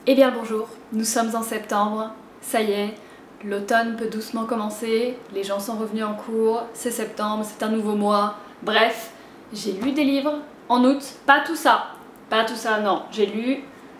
Eh bien le bonjour, nous sommes en septembre, ça y est, l'automne peut doucement commencer, les gens sont revenus en cours, c'est septembre, c'est un nouveau mois, bref, j'ai lu des livres en août, pas tout ça, non, j'ai lu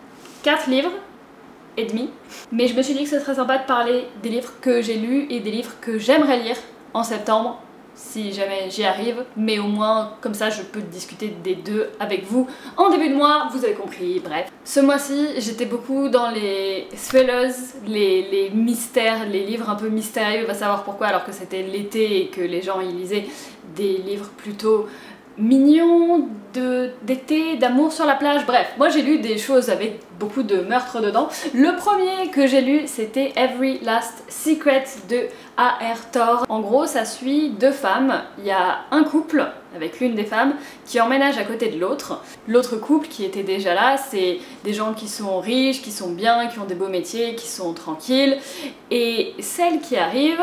4 livres et demi, mais je me suis dit que ce serait sympa de parler des livres que j'ai lus et des livres que j'aimerais lire en septembre, si jamais j'y arrive, mais au moins comme ça je peux discuter des deux avec vous en début de mois, vous avez compris, bref. Ce mois-ci j'étais beaucoup dans les thrillers, les mystères, les livres un peu mystérieux, va savoir pourquoi alors que c'était l'été et que les gens y lisaient des livres plutôt mignons, d'été, d'amour sur la plage, bref. Moi j'ai lu des choses avec beaucoup de meurtres dedans. Le premier que j'ai lu c'était Every Last Secret de A.R. Thor. En gros ça suit deux femmes, il y a un couple avec l'une des femmes qui emménage à côté de l'autre. L'autre couple qui était déjà là, c'est des gens qui sont riches, qui sont bien, qui ont des beaux métiers, qui sont tranquilles. Et celle qui arrive,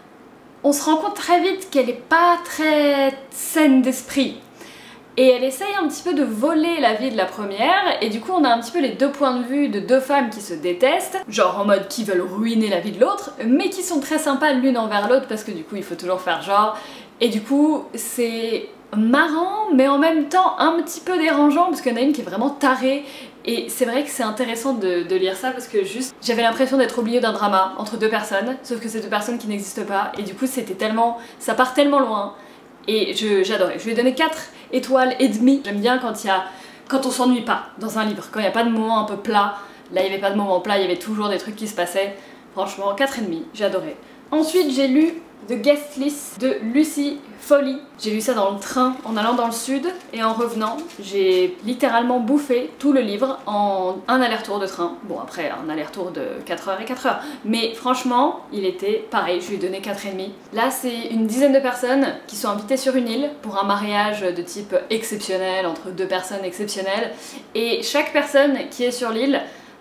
on se rend compte très vite qu'elle est pas très saine d'esprit. Et elle essaye un petit peu de voler la vie de la première, et du coup on a un petit peu les deux points de vue de deux femmes qui se détestent, genre en mode qui veulent ruiner la vie de l'autre, mais qui sont très sympas l'une envers l'autre parce que du coup il faut toujours faire genre, et du coup c'est marrant mais en même temps un petit peu dérangeant parce qu'il y en a une qui est vraiment tarée, et c'est vrai que c'est intéressant de lire ça parce que juste j'avais l'impression d'être au milieu d'un drama entre deux personnes, sauf que c'est deux personnes qui n'existent pas, et du coup c'était tellement, ça part tellement loin. Et j'adorais. Je lui ai donné 4 étoiles et demie. J'aime bien quand on s'ennuie pas dans un livre, quand il n'y a pas de moment un peu plat. Là il n'y avait pas de moment plat, il y avait toujours des trucs qui se passaient. Franchement 4 et demi, j'ai adoré. Ensuite j'ai lu The Guest List de Lucy Foley. J'ai lu ça dans le train en allant dans le sud, et en revenant j'ai littéralement bouffé tout le livre en un aller-retour de train. Bon après un aller-retour de 4h et 4h, mais franchement il était pareil, je lui ai donné 4,5. Là c'est une dizaine de personnes qui sont invitées sur une île pour un mariage de type exceptionnel entre deux personnes exceptionnelles, et chaque personne qui est sur l'île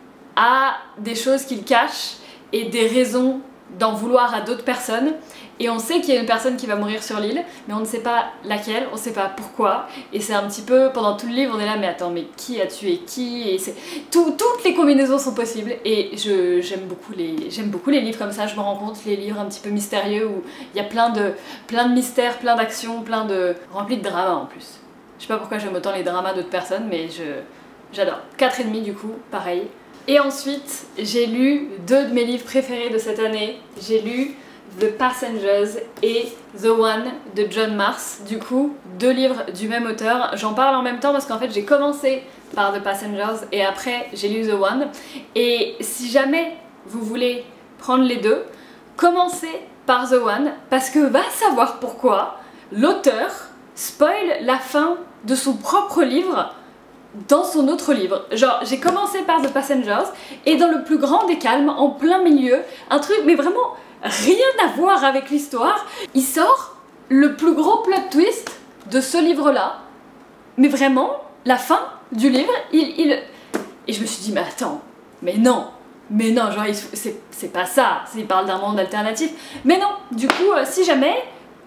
a des choses qu'il cache et des raisons d'en vouloir à d'autres personnes, et on sait qu'il y a une personne qui va mourir sur l'île, mais on ne sait pas laquelle, on ne sait pas pourquoi, et c'est un petit peu, pendant tout le livre on est là mais attends mais qui a tué qui, et c'est toutes les combinaisons sont possibles, et j'aime beaucoup les livres comme ça, je me rends compte, les livres un petit peu mystérieux où il y a plein de mystères, plein d'actions, remplis de dramas en plus. Je sais pas pourquoi j'aime autant les dramas d'autres personnes, mais j'adore. 4,5 du coup, pareil. Et ensuite, j'ai lu 2 de mes livres préférés de cette année. J'ai lu The Passengers et The One de John Marrs. Du coup, 2 livres du même auteur. J'en parle en même temps parce qu'en fait j'ai commencé par The Passengers et après j'ai lu The One. Et si jamais vous voulez prendre les deux, commencez par The One parce que va savoir pourquoi l'auteur spoil la fin de son propre livre dans son autre livre. Genre j'ai commencé par The Passengers et dans le plus grand des calmes, en plein milieu, un truc mais vraiment rien à voir avec l'histoire, il sort le plus gros plot twist de ce livre là, mais vraiment la fin du livre, et je me suis dit mais attends, mais non, genre c'est pas ça, il parle d'un monde alternatif, mais non, du coup si jamais,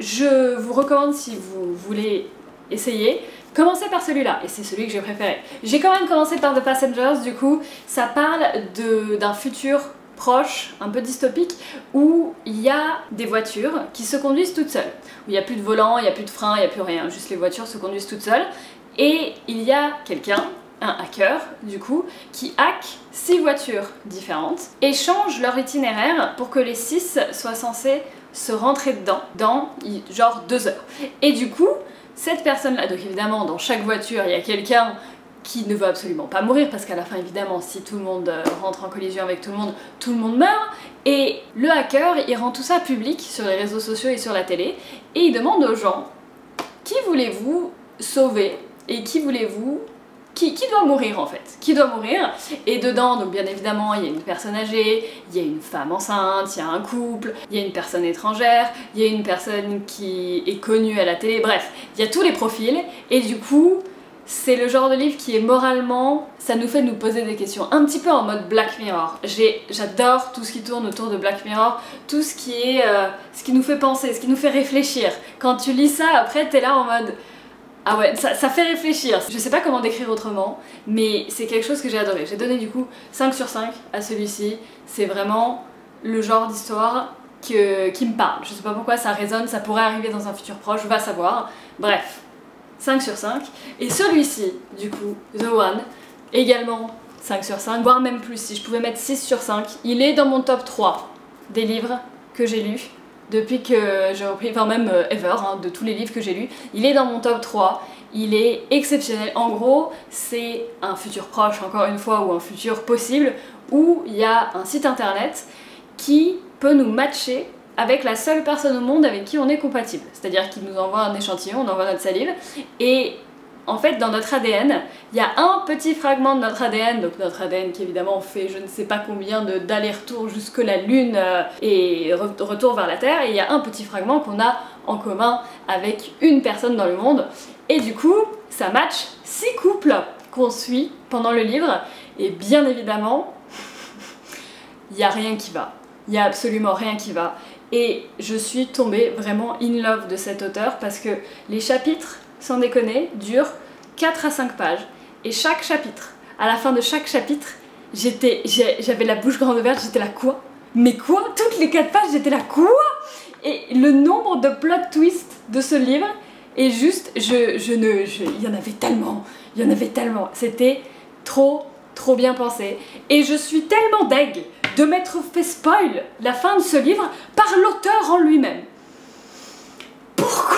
je vous recommande, si vous voulez essayer, commencez par celui-là, et c'est celui que j'ai préféré. J'ai quand même commencé par The Passengers, du coup, ça parle d'un futur proche, un peu dystopique, où il y a des voitures qui se conduisent toutes seules. Où il n'y a plus de volant, il n'y a plus de frein, il n'y a plus rien, juste les voitures se conduisent toutes seules. Et il y a quelqu'un, un hacker, du coup, qui hack 6 voitures différentes et change leur itinéraire pour que les 6 soient censés se rentrer dedans, dans genre 2 heures. Et du coup, cette personne-là, donc évidemment dans chaque voiture il y a quelqu'un qui ne veut absolument pas mourir parce qu'à la fin évidemment si tout le monde rentre en collision avec tout le monde meurt, et le hacker il rend tout ça public sur les réseaux sociaux et sur la télé, et il demande aux gens qui voulez-vous sauver et qui voulez-vous qui doit mourir en fait, qui doit mourir, et dedans donc bien évidemment il y a une personne âgée, il y a une femme enceinte, il y a un couple, il y a une personne étrangère, il y a une personne qui est connue à la télé, bref, il y a tous les profils, et du coup c'est le genre de livre qui est moralement, ça nous fait nous poser des questions, un petit peu en mode Black Mirror. J'adore tout ce qui tourne autour de Black Mirror, tout ce qui est, ce qui nous fait penser, ce qui nous fait réfléchir. Quand tu lis ça, après t'es là en mode Ah ouais, ça fait réfléchir. Je sais pas comment décrire autrement, mais c'est quelque chose que j'ai adoré. J'ai donné du coup 5 sur 5 à celui-ci. C'est vraiment le genre d'histoire qui me parle. Je sais pas pourquoi ça résonne, ça pourrait arriver dans un futur proche, va savoir. Bref, 5 sur 5. Et celui-ci, du coup, The One, également 5 sur 5, voire même plus, si je pouvais mettre 6 sur 5. Il est dans mon top 3 des livres que j'ai lus depuis que j'ai repris, enfin même ever, hein, de tous les livres que j'ai lus. Il est dans mon top 3, il est exceptionnel. En gros, c'est un futur proche, encore une fois, ou un futur possible, où il y a un site internet qui peut nous matcher avec la seule personne au monde avec qui on est compatible. C'est-à-dire qu'il nous envoie un échantillon, on envoie notre salive, et en fait dans notre ADN, il y a un petit fragment de notre ADN, donc notre ADN qui évidemment fait je ne sais pas combien d'allers-retours jusque la Lune et retour vers la Terre, et il y a un petit fragment qu'on a en commun avec une personne dans le monde, et du coup ça match 6 couples qu'on suit pendant le livre, et bien évidemment, il n'y a rien qui va. Il n'y a absolument rien qui va. Et je suis tombée vraiment in love de cet auteur parce que les chapitres, sans déconner, durent 4 à 5 pages. Et chaque chapitre, à la fin de chaque chapitre, j'avais la bouche grande ouverte, j'étais là quoi? Mais quoi? Toutes les 4 pages, j'étais là quoi? Et le nombre de plot twists de ce livre est juste, il y en avait tellement. C'était trop bien pensé. Et je suis tellement deg de m'être fait spoil la fin de ce livre par l'auteur en lui-même. Pourquoi?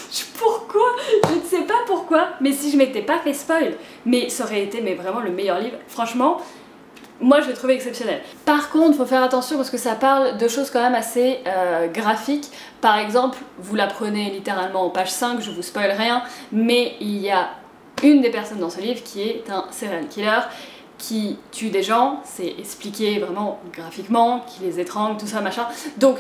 Je ne sais pas pourquoi, mais si je m'étais pas fait spoil, mais ça aurait été vraiment le meilleur livre. Franchement, moi je l'ai trouvé exceptionnel. Par contre, il faut faire attention parce que ça parle de choses quand même assez graphiques. Par exemple, vous l'apprenez littéralement en page 5, je vous spoil rien, mais il y a une des personnes dans ce livre qui est un serial killer qui tue des gens, c'est expliqué vraiment graphiquement, qui les étrangle, tout ça machin. Donc,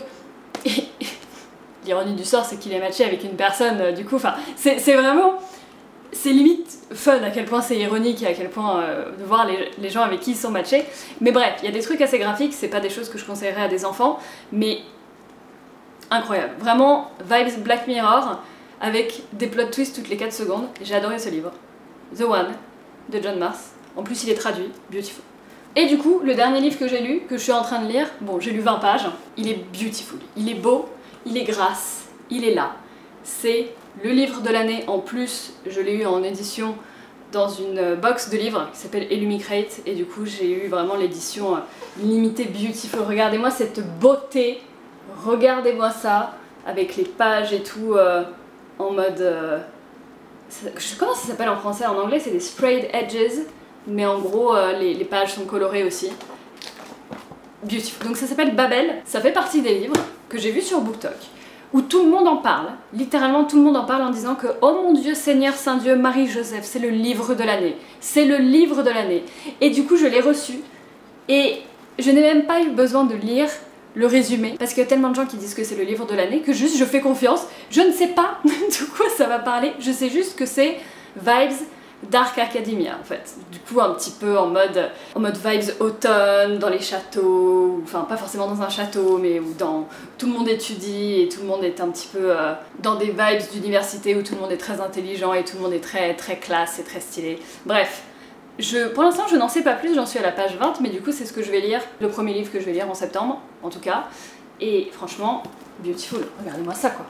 l'ironie du sort c'est qu'il est matché avec une personne, du coup, enfin, c'est vraiment... C'est limite fun à quel point c'est ironique et à quel point de voir les gens avec qui ils sont matchés. Mais bref, il y a des trucs assez graphiques, c'est pas des choses que je conseillerais à des enfants, mais incroyable. Vraiment, vibes Black Mirror, avec des plot twists toutes les 4 secondes. J'ai adoré ce livre. The One, de John Marrs. En plus il est traduit, beautiful. Et du coup, le dernier livre que j'ai lu, que je suis en train de lire, bon j'ai lu 20 pages, il est beautiful, il est beau, il est grâce, il est là. C'est le livre de l'année, en plus je l'ai eu en édition dans une box de livres qui s'appelle Illumicrate, et du coup j'ai eu vraiment l'édition limitée beautiful. Regardez-moi cette beauté, regardez-moi ça, avec les pages et tout en mode... comment ça s'appelle en français? En anglais c'est des sprayed edges. Mais en gros, les pages sont colorées aussi. Beautiful. Donc ça s'appelle Babel. Ça fait partie des livres que j'ai vus sur BookTok, où tout le monde en parle. Littéralement, tout le monde en parle en disant que oh mon Dieu, Seigneur Saint Dieu, Marie-Joseph, c'est le livre de l'année. C'est le livre de l'année. Et du coup, je l'ai reçu. Et je n'ai même pas eu besoin de lire le résumé, parce qu'il y a tellement de gens qui disent que c'est le livre de l'année, que juste je fais confiance. Je ne sais pas de quoi ça va parler. Je sais juste que c'est vibes Dark Academia en fait, du coup un petit peu en mode vibes automne, dans les châteaux, enfin pas forcément dans un château, mais où tout le monde étudie et tout le monde est un petit peu dans des vibes d'université où tout le monde est très intelligent et tout le monde est très classe et très stylé. Bref, pour l'instant je n'en sais pas plus, j'en suis à la page 20, mais du coup c'est ce que je vais lire, le premier livre que je vais lire en septembre, en tout cas, et franchement, beautiful, regardez-moi ça quoi.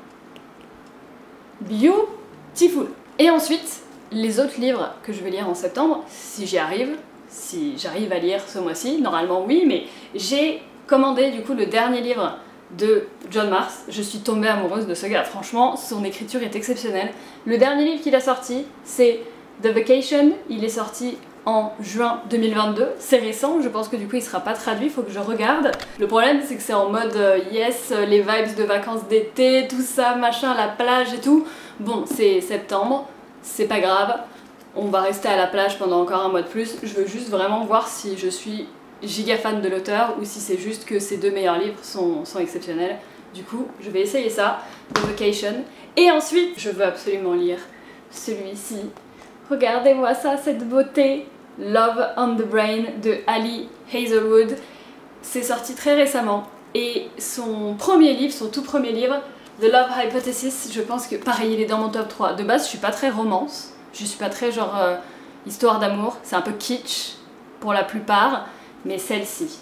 Beautiful. Et ensuite, les autres livres que je vais lire en septembre, si j'arrive à lire ce mois-ci, normalement oui, mais j'ai commandé du coup le dernier livre de John Marrs. Je suis tombée amoureuse de ce gars, franchement, son écriture est exceptionnelle. Le dernier livre qu'il a sorti, c'est The Vacation, il est sorti en juin 2022, c'est récent, je pense que du coup il sera pas traduit, faut que je regarde. Le problème c'est que c'est en mode yes, les vibes de vacances d'été, tout ça, machin, la plage et tout. Bon, c'est septembre, c'est pas grave, on va rester à la plage pendant encore un mois de plus. Je veux juste vraiment voir si je suis giga fan de l'auteur ou si c'est juste que ces 2 meilleurs livres sont exceptionnels. Du coup, je vais essayer ça, The Vacation. Et ensuite, je veux absolument lire celui-ci. Regardez-moi ça, cette beauté. Love on the Brain de Ali Hazelwood. C'est sorti très récemment. Et son tout premier livre, The Love Hypothesis, je pense que pareil, il est dans mon top 3. De base, je suis pas très romance, je suis pas très genre histoire d'amour, c'est un peu kitsch pour la plupart, mais celle-ci.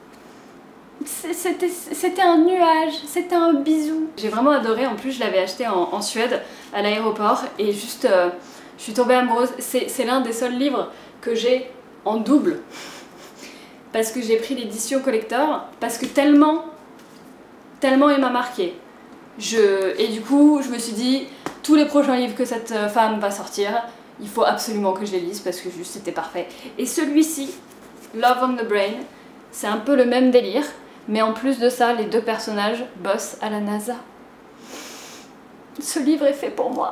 C'était un nuage, c'était un bisou. J'ai vraiment adoré, en plus je l'avais acheté en Suède à l'aéroport et juste je suis tombée amoureuse. C'est l'un des seuls livres que j'ai en double parce que j'ai pris l'édition collector, parce que tellement il m'a marqué. Et du coup je me suis dit, tous les prochains livres que cette femme va sortir, il faut absolument que je les lise parce que juste c'était parfait. Et celui-ci, Love on the Brain, c'est un peu le même délire, mais en plus de ça, les deux personnages bossent à la NASA. Ce livre est fait pour moi.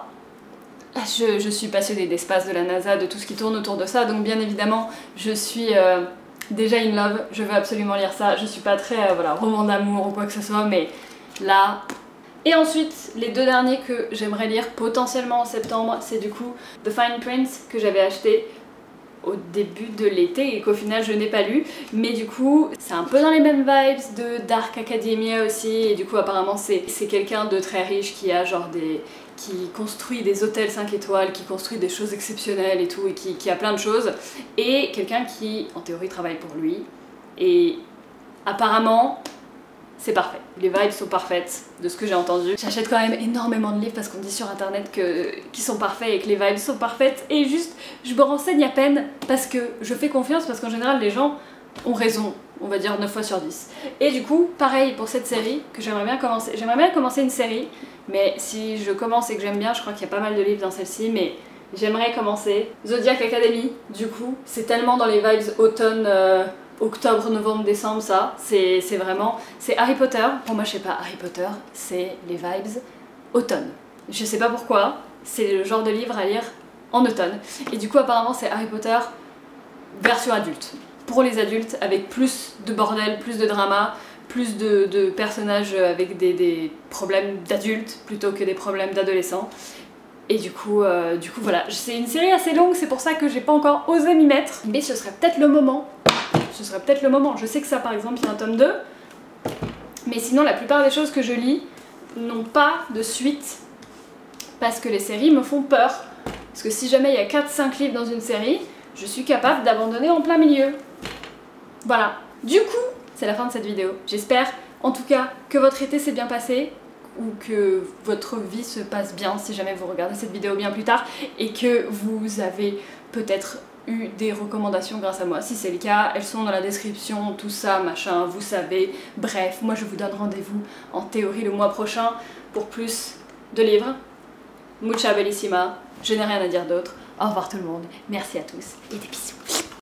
Je suis passionnée d'espace, de la NASA, de tout ce qui tourne autour de ça, donc bien évidemment, je suis déjà in love, je veux absolument lire ça. Je suis pas très voilà, roman d'amour ou quoi que ce soit, mais là... Et ensuite, les deux derniers que j'aimerais lire potentiellement en septembre, c'est du coup The Fine Print que j'avais acheté au début de l'été et qu'au final je n'ai pas lu, mais du coup c'est un peu dans les mêmes vibes de Dark Academia aussi, et du coup apparemment c'est quelqu'un de très riche qui a genre qui construit des hôtels 5 étoiles, qui construit des choses exceptionnelles et tout, et qui a plein de choses, et quelqu'un qui en théorie travaille pour lui, et apparemment c'est parfait. Les vibes sont parfaites de ce que j'ai entendu. J'achète quand même énormément de livres parce qu'on dit sur internet qu'ils sont parfaits et que les vibes sont parfaites, et juste je me renseigne à peine parce que je fais confiance, parce qu'en général les gens ont raison, on va dire 9 fois sur 10. Et du coup, pareil pour cette série que j'aimerais bien commencer. J'aimerais bien commencer une série, mais si je commence et que j'aime bien, je crois qu'il y a pas mal de livres dans celle-ci, mais j'aimerais commencer Zodiac Academy. Du coup, c'est tellement dans les vibes automne... octobre, novembre, décembre, ça, c'est vraiment... C'est Harry Potter. Pour moi, je sais pas, Harry Potter, c'est les vibes automne. Je sais pas pourquoi, c'est le genre de livre à lire en automne. Et du coup, apparemment, c'est Harry Potter version adulte. Pour les adultes, avec plus de bordel, plus de drama, plus de personnages avec des problèmes d'adultes plutôt que des problèmes d'adolescents. Et du coup voilà, c'est une série assez longue, c'est pour ça que j'ai pas encore osé m'y mettre. Mais ce serait peut-être le moment. Ce serait peut-être le moment. Je sais que ça, par exemple, il y a un tome 2. Mais sinon, la plupart des choses que je lis n'ont pas de suite. Parce que les séries me font peur. Parce que si jamais il y a 4-5 livres dans une série, je suis capable d'abandonner en plein milieu. Voilà. Du coup, c'est la fin de cette vidéo. J'espère, en tout cas, que votre été s'est bien passé, ou que votre vie se passe bien si jamais vous regardez cette vidéo bien plus tard, et que vous avez peut-être eu des recommandations grâce à moi. Si c'est le cas, elles sont dans la description, tout ça, machin, vous savez. Bref, moi je vous donne rendez-vous en théorie le mois prochain pour plus de livres. Mucha bellissima, je n'ai rien à dire d'autre. Au revoir tout le monde, merci à tous et des bisous.